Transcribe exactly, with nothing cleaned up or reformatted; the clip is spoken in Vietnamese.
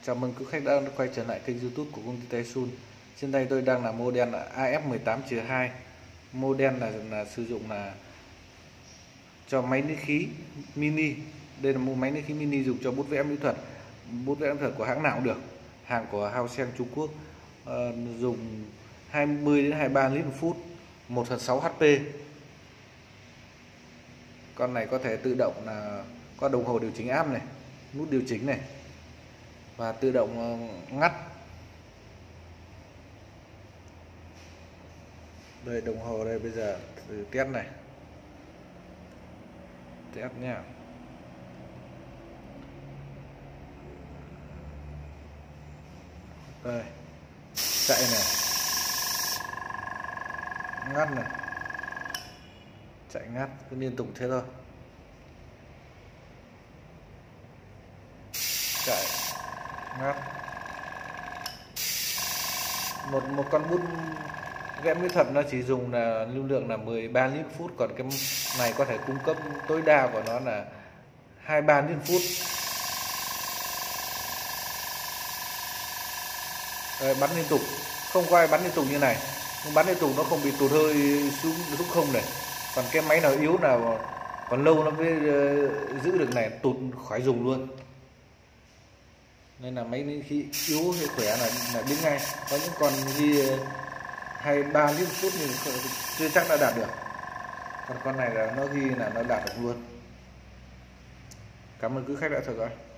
Chào mừng quý khách đã quay trở lại kênh YouTube của công ty Taisun. Trên tay tôi đang là model A F mười tám hai. Model là, là sử dụng là cho máy nén khí mini. Đây là một máy nén khí mini dùng cho bút vẽ mỹ thuật. Bút vẽ mỹ thuật của hãng nào cũng được. Hàng của Hao Trung Quốc. À, dùng hai mươi đến hai mươi ba lít một phút, một phần sáu H P. Con này có thể tự động là có đồng hồ điều chỉnh áp này, nút điều chỉnh này và tự động ngắt. Đây đồng hồ đây, bây giờ thử test này, test nha. Đây chạy này, ngắt này, chạy ngắt cứ liên tục thế thôi. Chạy ngắt. Một một con bút vẽ mỹ thuật nó chỉ dùng là lưu lượng là mười ba lít phút, còn cái này có thể cung cấp tối đa của nó là hai mươi ba lít phút. Đây, bắn liên tục, không có ai bắn liên tục như này. Nhưng bắn liên tục nó không bị tụt hơi xuống xuống không này. Còn cái máy nào yếu nào còn lâu nó mới giữ được này, tụt khỏi dùng luôn. Nên là máy khi yếu hay khỏe là là biết ngay. Có những con ghi hai mươi ba lít phút nhưng chưa chắc đã đạt được. Còn con này là nó ghi là nó đạt được luôn. Cảm ơn quý khách đã theo dõi.